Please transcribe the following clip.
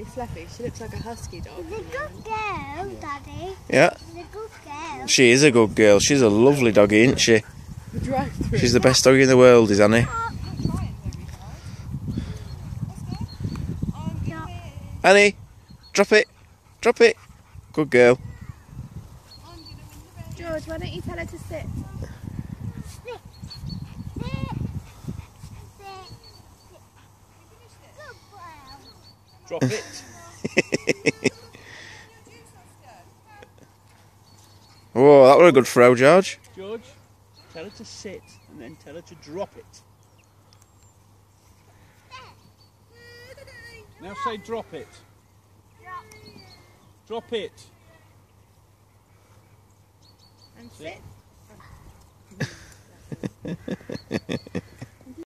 really fluffy. She looks like a husky dog. She's a good girl, Daddy. Yeah. She's a good girl. She is a good girl. She's a lovely doggy, isn't she? She's the best doggy in the world, is Annie. Annie, drop it. Drop it. Good girl. George, why don't you tell her to sit? Drop it. Oh, that was a good throw, George. George, tell her to sit and then tell her to drop it. Now say drop it. Drop it. And sit.